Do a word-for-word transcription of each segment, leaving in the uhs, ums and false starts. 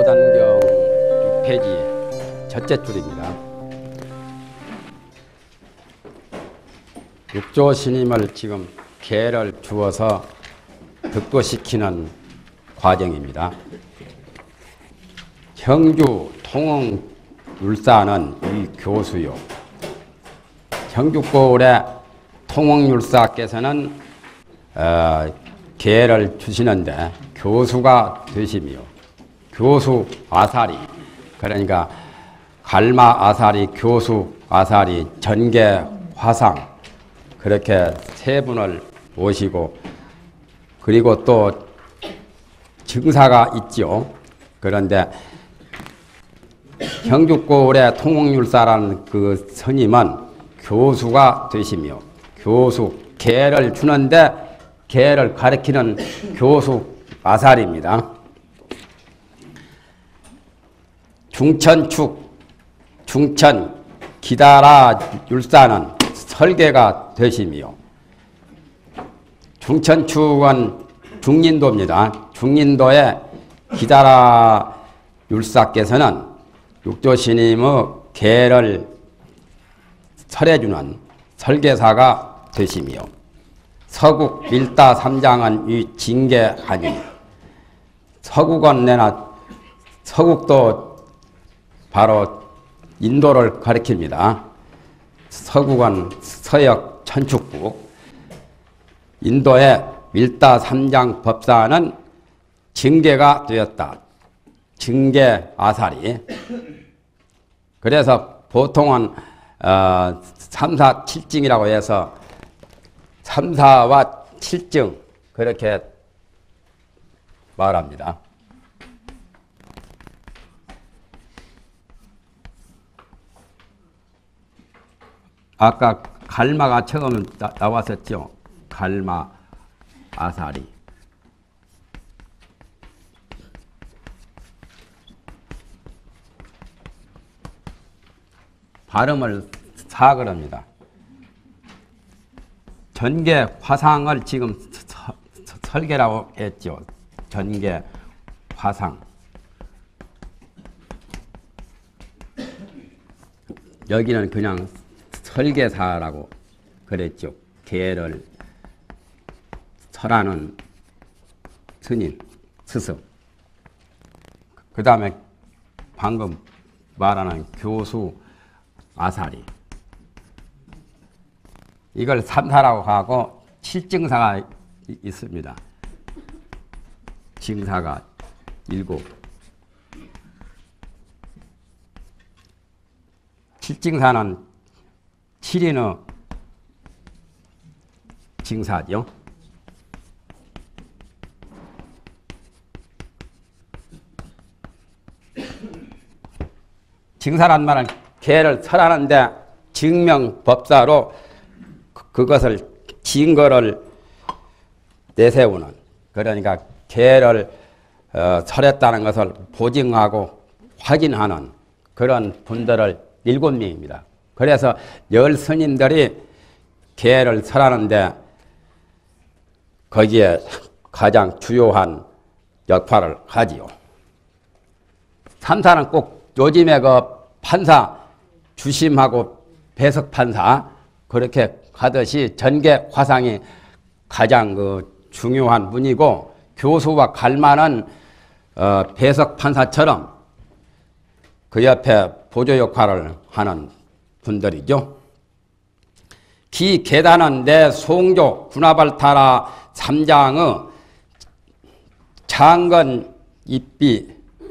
사단경 육 페이지 첫째 줄입니다. 육조 스님을 지금 개를 주어서 득도시키는 과정입니다. 형주 통응 율사는 이 교수요. 형주고을의 통응율사께서는 어, 계를 주시는데 교수가 되시며 교수 아사리, 그러니까 갈마 아사리, 교수 아사리, 전계 화상, 그렇게 세 분을 모시고, 그리고 또 증사가 있죠. 그런데 형주고을의 통응율사라는 그 스님은 교수가 되시며 교수, 계를 주는데 계를 가르치는 교수 아사리입니다. 중천축, 중천 기다라 율사는 설계가 되시며, 중천축은 중린도입니다. 중린도의 기다라 율사께서는 육조스님의 계를 설해주는 설계사가 되시며, 서국 밀다 삼장은 이 징계하니, 서국은 내나 서국도 바로 인도를 가리킵니다. 서국은 서역 천축국, 인도의 밀다 삼장 법사는 징계가 되었다. 징계 아사리. 그래서 보통은 어, 삼사 칠증이라고 해서 삼사와 칠증 그렇게 말합니다. 아까 갈마가 처음 나, 나왔었죠. 갈마 아사리. 발음을 사그럽니다. 전계 화상을 지금 서, 서, 설계라고 했죠. 전계 화상. 여기는 그냥 설계사라고 그랬죠. 계를 설하는 스님, 스승. 그 다음에 방금 말하는 교수 아사리. 이걸 삼사라고 하고 칠증사가 있습니다. 징사가 일곱. 칠증사는 칠인의 징사죠. 징사란 말은 계를 설하는데 증명법사로 그것을 증거를 내세우는, 그러니까 계를 어, 설했다는 것을 보증하고 확인하는 그런 분들을 일곱 명입니다. 그래서 열 스님들이 계를 설하는데 거기에 가장 주요한 역할을 하지요. 삼사는 꼭 요즘에 그 판사, 주심하고 배석판사 그렇게 하듯이 전계 화상이 가장 그 중요한 분이고, 교수와 갈마는 어, 배석판사처럼 그 옆에 보조 역할을 하는 분들이죠. 기 계단은 내 송조 군화발타라 삼장의 장건 입비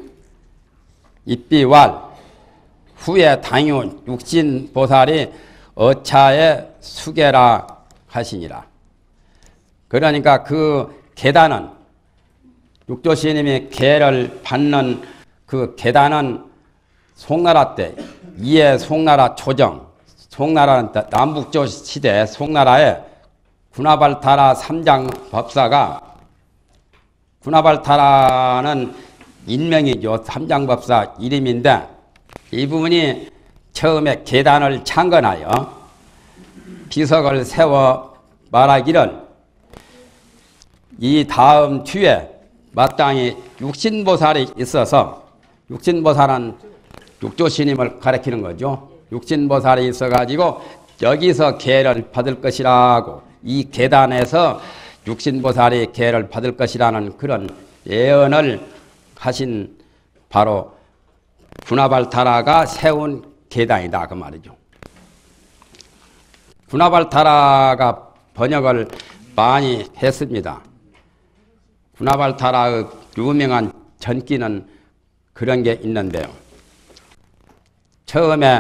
입비왈 후에 당유 육신보살이 어차에 수계라 하시니라. 그러니까 그 계단은 육조스님이 계를 받는 그 계단은 송나라 때 이해 송나라 초정, 송나라는 남북조 시대 송나라에 군화발타라 삼장 법사가, 군화발타라는 인명이죠. 삼장 법사 이름인데 이분이 처음에 계단을 창건하여 비석을 세워 말하기를 이 다음 뒤에 마땅히 육신보살이 있어서 육신보살은 육조스님을 가리키는 거죠. 육신보살이 있어가지고 여기서 계를 받을 것이라고, 이 계단에서 육신보살이 계를 받을 것이라는 그런 예언을 하신 바로 구나발타라가 세운 계단이다 그 말이죠. 구나발타라가 번역을 많이 했습니다. 구나발타라의 유명한 전기는 그런 게 있는데요. 처음에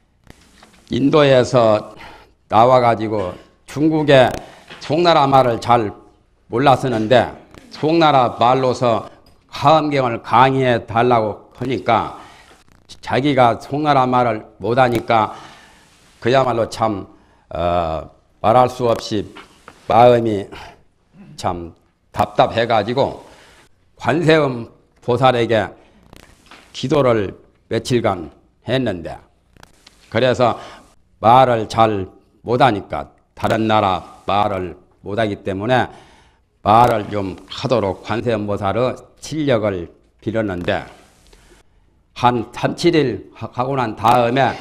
인도에서 나와가지고 중국의 송나라 말을 잘 몰랐었는데 송나라 말로서 화엄경을 강의해 달라고 하니까 자기가 송나라 말을 못하니까 그야말로 참 어, 말할 수 없이 마음이 참 답답해가지고 관세음 보살에게 기도를 며칠간 했는데, 그래서 말을 잘 못하니까 다른 나라 말을 못하기 때문에 말을 좀 하도록 관세음 보살의 실력을 빌었는데 한 삼, 칠 일 하고 난 다음에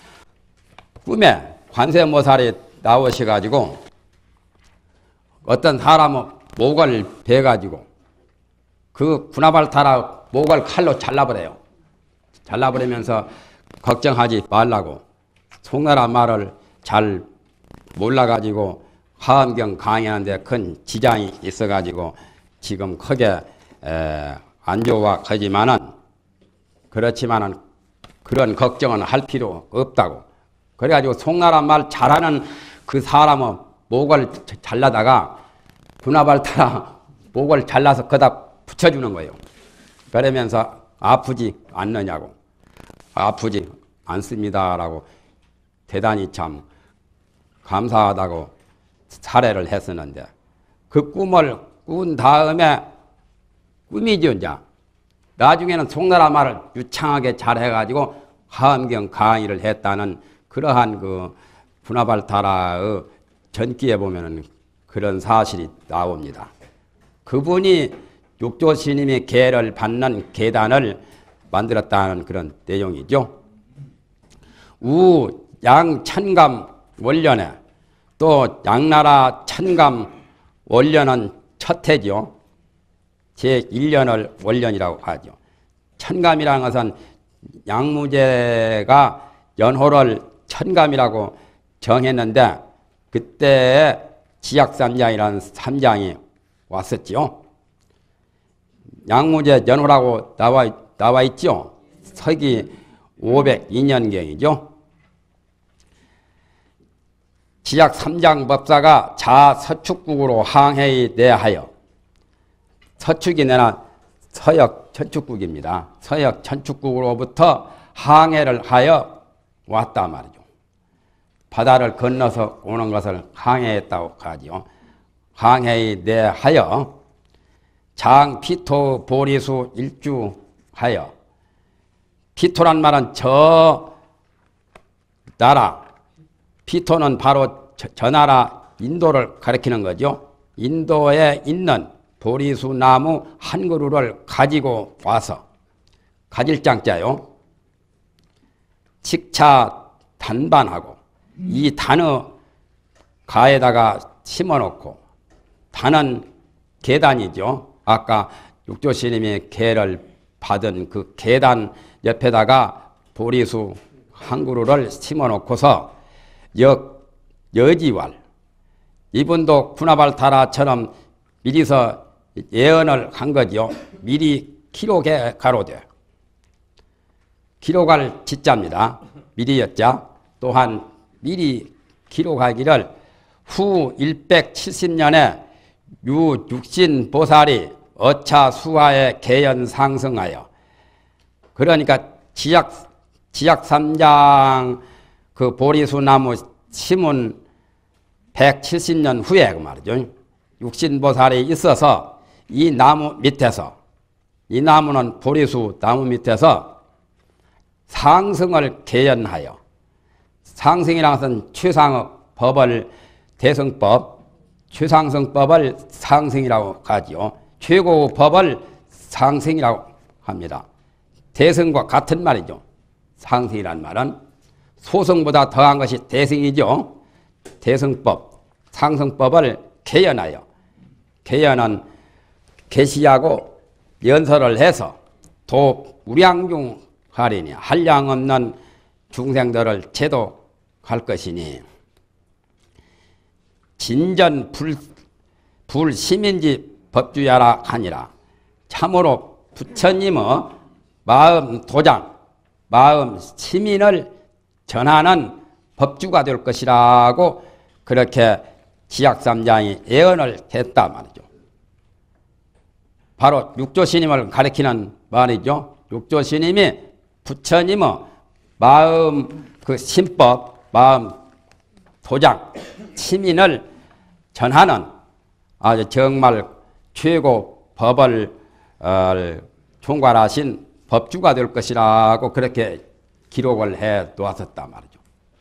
꿈에 관세음 보살이 나오셔가지고 어떤 사람의 목을 베가지고 그 구나발타라 목을 칼로 잘라버려요. 잘라버리면서 걱정하지 말라고, 송나라 말을 잘 몰라가지고 화엄경 강의하는데 큰 지장이 있어가지고 지금 크게 에, 안 좋아 하지만은 그렇지만은 그런 걱정은 할 필요 없다고. 그래가지고 송나라 말 잘하는 그 사람의 목을 잘라다가 구나발타라 목을 잘라서 거기다 붙여주는 거예요. 그러면서 아프지 않느냐고, 아프지 않습니다라고 대단히 참 감사하다고 사례를 했었는데, 그 꿈을 꾼 다음에 꿈이죠. 이제 나중에는 송나라 말을 유창하게 잘해가지고 화엄경 강의를 했다는 그러한 그 구나발타라의 전기에 보면은 그런 사실이 나옵니다. 그분이 육조스님이 계를 받는 계단을 만들었다는 그런 내용이죠. 우 양천감 원년에, 또 양나라 천감 원년은 첫 해죠. 제일 년을 원년이라고 하죠. 천감이라는 것은 양무제가 연호를 천감이라고 정했는데 그때 지약삼장이라는 삼장이 왔었지요. 양무제 연호라고 나와, 나와 있죠. 서기 오백이 년경이죠. 지약 삼장 법사가 자서축국으로 항해에 대하여, 서축이 내나 서역 천축국입니다. 서역 천축국으로부터 항해를 하여 왔다 말이죠. 바다를 건너서 오는 것을 항해했다고 하죠. 항해에 대하여 장피토 보리수 일주하여, 피토란 말은 저 나라, 피토는 바로 저, 저 나라 인도를 가리키는 거죠. 인도에 있는 보리수 나무 한 그루를 가지고 와서, 가질 장자요. 식차 단반하고, 이 단의 가에다가 심어놓고, 단은 계단이죠. 아까 육조스님이 계를 받은 그 계단 옆에다가 보리수 한 그루를 심어놓고서 역, 여지왈, 이분도 구나발타라처럼 미리서 예언을 한 거죠. 미리 기록해 가로되, 기록할 지자입니다. 미리였자. 또한 미리 기록하기를 후 백칠십 년에 유 육신보살이 어차 수하에 계연 상승하여, 그러니까 지약 지약 삼장 그 보리수 나무 심은 백칠십 년 후에 그 말이죠. 육신보살이 있어서 이 나무 밑에서, 이 나무는 보리수 나무 밑에서 상승을 계연하여, 상승이라는 것은 최상의 법을, 대승법, 최상승법을 상승이라고 하지요. 최고 법을 상승이라고 합니다. 대승과 같은 말이죠. 상승이란 말은 소승보다 더한 것이 대승이죠. 대승법, 상승법을 개연하여, 개연은 계시하고 연설을 해서 도 우량중하리니 한량 없는 중생들을 제도할 것이니 진전 불, 불심인지 법주야라 하니라. 참으로 부처님의 마음 도장, 마음 시민을 전하는 법주가 될 것이라고 그렇게 지약삼장이 예언을 했다 말이죠. 바로 육조스님을 가리키는 말이죠. 육조스님이 부처님의 마음 그 신법, 마음 도장, 시민을 전하는 아주 정말 최고 법을 어, 총괄하신 법주가 될 것이라고 그렇게 기록을 해 놓았었단 말이죠.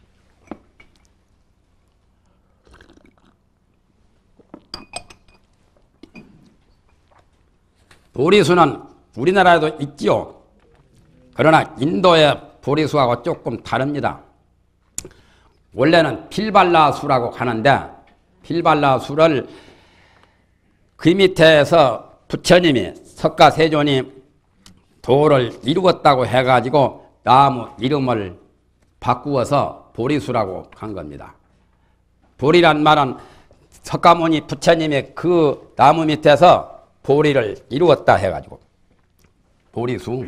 보리수는 우리나라에도 있지요. 그러나 인도의 보리수하고 조금 다릅니다. 원래는 필발라수라고 하는데 필발라수를 그 밑에서 부처님이 석가세존이 도를 이루었다고 해가지고 나무 이름을 바꾸어서 보리수라고 한 겁니다. 보리란 말은 석가모니 부처님이 그 나무 밑에서 보리를 이루었다 해가지고 보리수,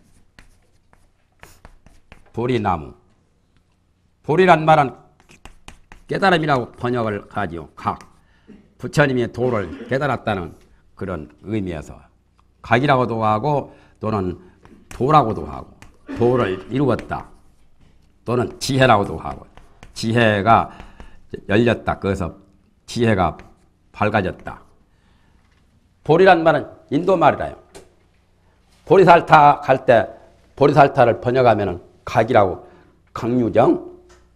보리나무. 보리란 말은 깨달음이라고 번역을 하지요. 각. 부처님이 도를 깨달았다는 그런 의미에서 각이라고도 하고 또는 도라고도 하고 도를 이루었다 또는 지혜라고도 하고 지혜가 열렸다. 그래서 지혜가 밝아졌다. 보리란 말은 인도 말이라요. 보리살타 갈 때 보리살타를 번역하면 각이라고 강유정.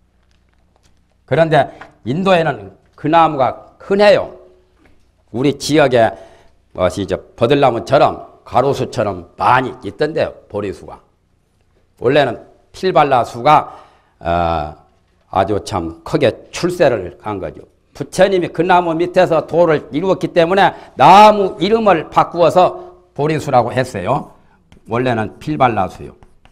그런데 인도에는 그 나무가 흔해요. 우리 지역에 뭐시 저 버들나무처럼 가로수처럼 많이 있던데요. 보리수가. 원래는 필발라수가 어, 아주 참 크게 출세를 한 거죠. 부처님이 그 나무 밑에서 도를 이루었기 때문에 나무 이름을 바꾸어서 보리수라고 했어요. 원래는 필발라수요.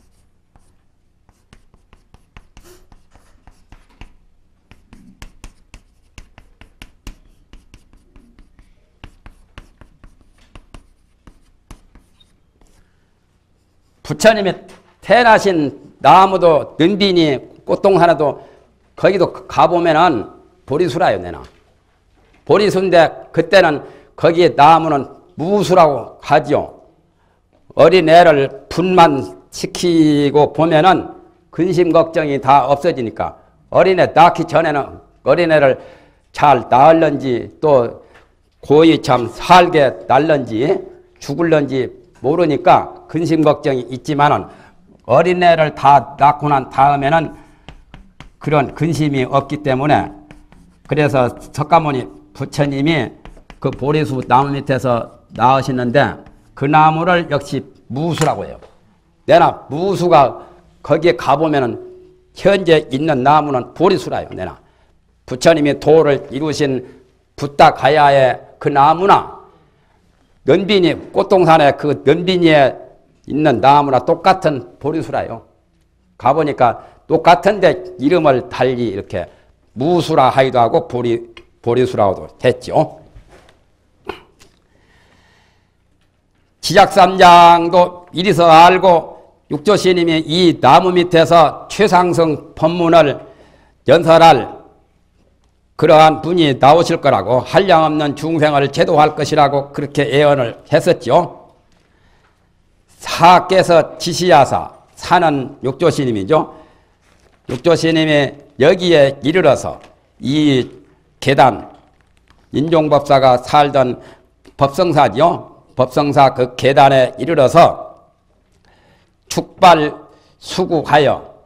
부처님이 태어나신 나무도 는비니 꽃동산에도 거기도 가보면은 보리수라요. 내나 보리수인데 그때는 거기에 나무는 무수라고 하죠. 어린애를 분만 시키고 보면은 근심 걱정이 다 없어지니까 어린애 낳기 전에는 어린애를 잘 낳을런지 또 고이 참 살게 낳을런지 죽을런지 모르니까 근심 걱정이 있지만은 어린애를 다 낳고 난 다음에는 그런 근심이 없기 때문에 그래서 석가모니 부처님이 그 보리수 나무 밑에서 낳으시는데 그 나무를 역시 무수라고 해요. 내나 무수가 거기에 가보면은 현재 있는 나무는 보리수라요. 내나 부처님이 도를 이루신 붓다 가야의 그 나무나 연빈이 꽃동산에 그 연빈이에 있는 나무나 똑같은 보리수라요. 가보니까 똑같은데 이름을 달리 이렇게 무수라 하기도 하고 보리, 보리수라고도 했죠. 지작삼장도 이리서 알고 육조스님이 이 나무 밑에서 최상승 법문을 연설할 그러한 분이 나오실 거라고 한량없는 중생을 제도할 것이라고 그렇게 예언을 했었죠. 사께서 지시하사, 사는 육조스님이죠. 육조스님이 여기에 이르러서 이 계단, 인종법사가 살던 법성사죠. 법성사 그 계단에 이르러서 축발 수국하여,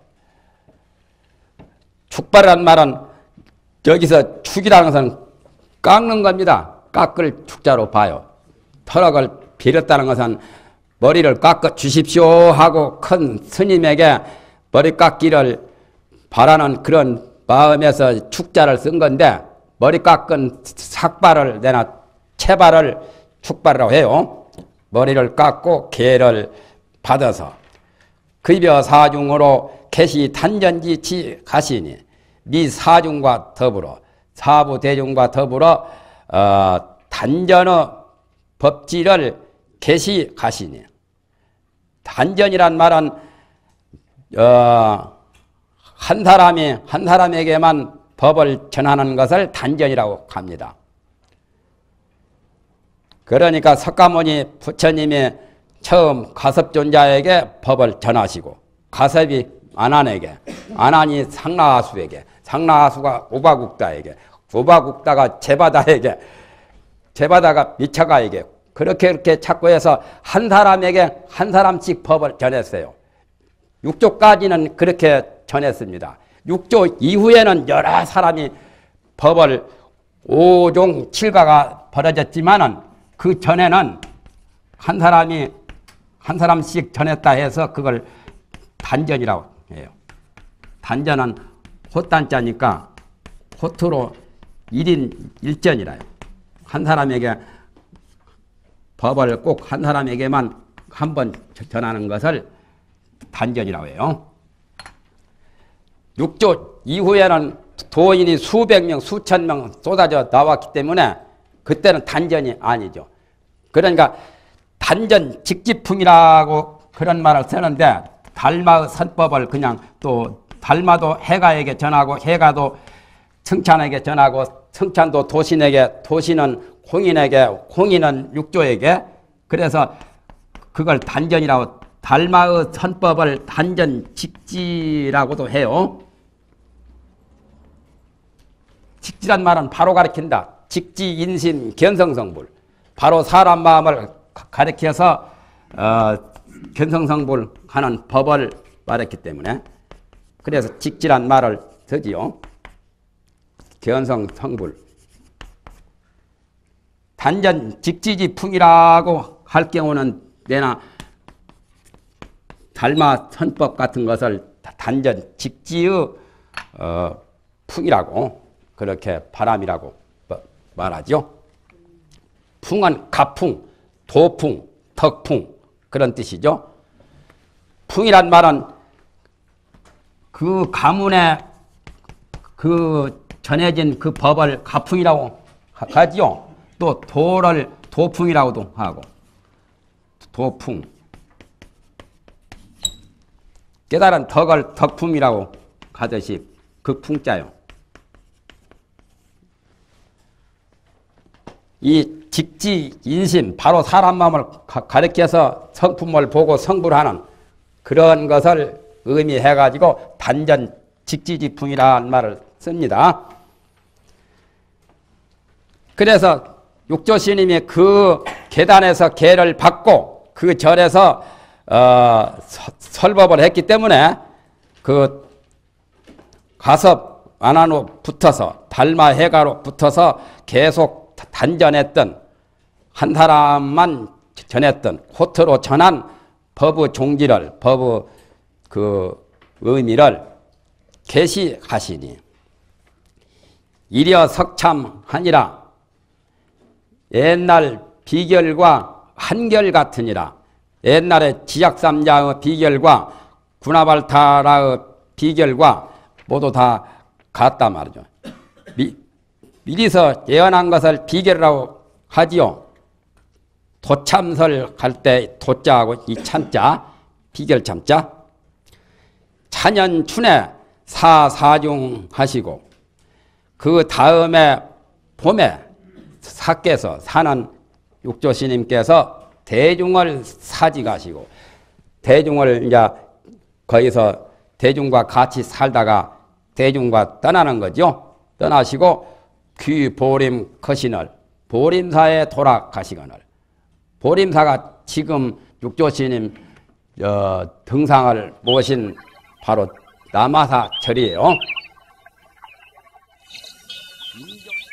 축발이란 말은 여기서 축이라는 것은 깎는 겁니다. 깎을 축자로 봐요. 터럭을 빌었다는 것은 머리를 깎아 주십시오 하고 큰 스님에게 머리 깎기를 바라는 그런 마음에서 축자를 쓴 건데, 머리 깎은 삭발을 내나 채발을 축발이라고 해요. 머리를 깎고 계를 받아서 급여 사중으로 개시 단전지치 가시니 미 사중과 더불어 사부 대중과 더불어 어, 단전의 법지를 개시 가시니, 단전이란 말은 어, 한 사람이 한 사람에게만 법을 전하는 것을 단전이라고 합니다. 그러니까 석가모니 부처님이 처음 가섭존자에게 법을 전하시고, 가섭이 안한에게, 안한이 상나하수에게, 상나하수가 오바국다에게, 오바국다가 제바다에게, 제바다가 미처가에게, 그렇게 이렇게 찾고 해서 한 사람에게 한 사람씩 법을 전했어요. 육조까지는 그렇게 전했습니다. 육조 이후에는 여러 사람이 법을 오종 칠가가 벌어졌지만은 그 전에는 한 사람이 한 사람씩 전했다 해서 그걸 단전이라고 해요. 단전은 호단자니까 호투로 일인 일전이라요. 한 사람에게 법을 꼭 한 사람에게만 한 번 전하는 것을 단전이라고 해요. 육조 이후에는 도인이 수백 명, 수천 명 쏟아져 나왔기 때문에 그때는 단전이 아니죠. 그러니까 단전 직지풍이라고 그런 말을 쓰는데, 달마의 선법을 그냥 또 달마도 해가에게 전하고, 해가도 승찬에게 전하고, 승찬도 도신에게, 도신은 홍인에게, 홍인은 육조에게, 그래서 그걸 단전이라고, 달마의 선법을 단전 직지라고도 해요. 직지란 말은 바로 가리킨다. 직지, 인신, 견성성불. 바로 사람 마음을 가리켜서 어, 견성성불 하는 법을 말했기 때문에, 그래서 직지란 말을 쓰지요. 견성성불. 단전 직지지풍이라고 할 경우는 내나 달마 선법 같은 것을 단전 직지의 어, 풍이라고, 그렇게 바람이라고 말하죠. 풍은 가풍, 도풍, 덕풍 그런 뜻이죠. 풍이란 말은 그 가문에 그 전해진 그 법을 가풍이라고 하지요. 또 도를 도풍이라고도 하고, 도풍. 깨달은 덕을 덕풍이라고 하듯이 그 풍자요. 이 직지 인심, 바로 사람 마음을 가리켜서 성품을 보고 성불하는 그런 것을 의미해가지고 단전 직지지풍이라는 말을 씁니다. 그래서 육조스님이 그 계단에서 계를 받고 그 절에서 어, 설법을 했기 때문에 그 가섭 안한으로 붙어서, 달마 해가로 붙어서 계속 단전했던, 한 사람만 전했던, 호트로 전한 법의 종지를, 법의 그 의미를 계시하시니 이려 석참하니라. 옛날 비결과 한결 같으니라. 옛날에 지약삼자의 비결과 구나발타라의 비결과 모두 다 같단 말이죠. 미, 미리서 예언한 것을 비결이라고 하지요. 도참설 할 때 도자하고 이 참자, 비결 참자. 찬연춘에 사사중 하시고, 그 다음에 봄에 사께서 사는 육조스님께서 대중을 사직하시고, 대중을 이제 거기서 대중과 같이 살다가 대중과 떠나는 거죠. 떠나시고 귀보림 거신을 보림사에 돌아가시거늘. 보림사가 지금 육조스님 어, 등상을 모신 바로 남아사 절이에요.